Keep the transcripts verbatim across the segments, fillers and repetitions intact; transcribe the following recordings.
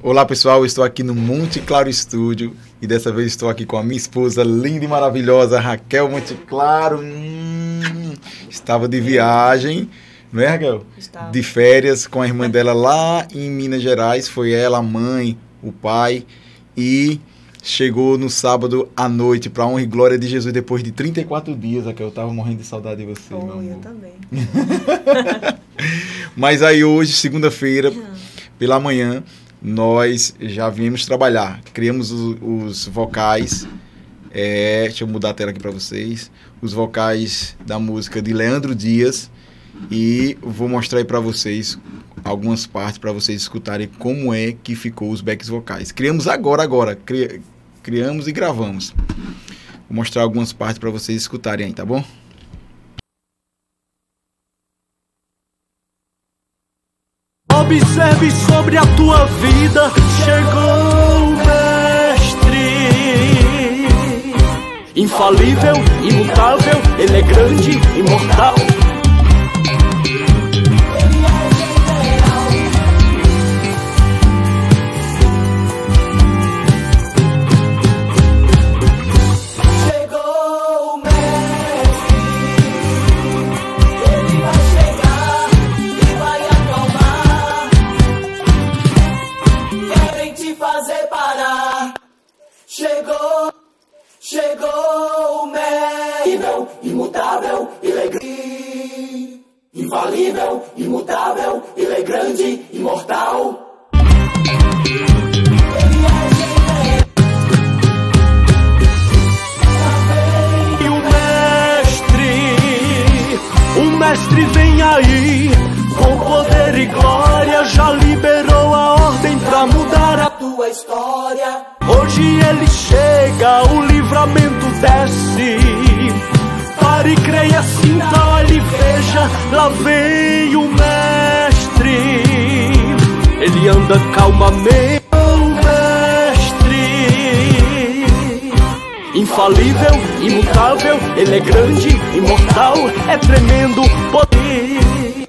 Olá pessoal, eu estou aqui no Monte Claro Estúdio e dessa vez estou aqui com a minha esposa linda e maravilhosa, Raquel Monte Claro. Hum, estava de viagem, não é, Raquel? Estava. De férias com a irmã dela lá em Minas Gerais. Foi ela, a mãe, o pai, e chegou no sábado à noite, para a honra e glória de Jesus, depois de trinta e quatro dias. Raquel, eu estava morrendo de saudade de você, Oh, meu amor. eu também. Mas aí hoje, segunda-feira, pela manhã, nós já viemos trabalhar. Criamos os, os vocais, é, deixa eu mudar a tela aqui para vocês, os vocais da música de Leandro Dias, e vou mostrar aí para vocês algumas partes para vocês escutarem como é que ficou os backs vocais. Criamos agora, agora, cri, criamos e gravamos. Vou mostrar algumas partes para vocês escutarem aí, tá bom? Observe sobre a tua vida, chegou o mestre. Infalível, imutável, ele é grande, imortal. Chegou, chegou o mestre, imutável, ele é grande, infalível, imutável, ele é grande, imortal. E o mestre, o mestre vem aí, com poder e glória, já liberou a ordem pra mudar a tua história. Hoje ele chega, o livramento desce. Pare e creia, sinta, olhe e veja, lá vem o mestre. Ele anda calmamente, o mestre. Infalível, imutável, ele é grande, imortal, é tremendo poder.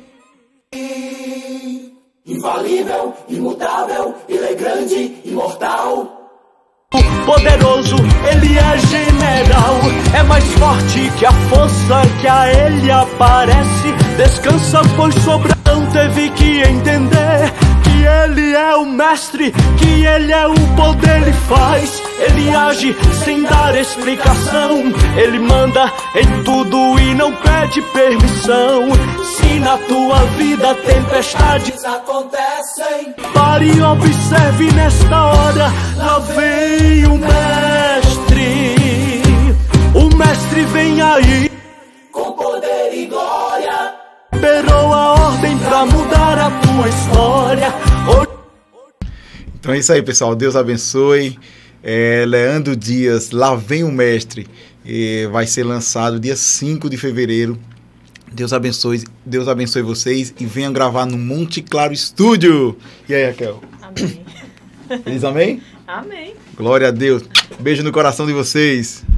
Infalível, imutável, ele é grande, imortal. Poderoso, ele é general, é mais forte que a força que a ele aparece. Descansa, pois sobre não teve que entender que ele é o mestre, que ele é o poder, ele faz, ele age sem dar explicação. Ele manda em tudo e não pede permissão. Se na tua vida tempestades acontecem, pare e observe nesta hora, lá vem o mestre. O mestre vem aí, com poder e glória. Liberou a ordem pra mudar a tua história. Então é isso aí, pessoal. Deus abençoe. É, Leandro Dias, Lá Vem o Mestre, é, vai ser lançado dia cinco de fevereiro. Deus abençoe, Deus abençoe vocês e venham gravar no Monte Claro Estúdio. E aí, Raquel? Amém. Eles amém? Amém. Glória a Deus. Beijo no coração de vocês.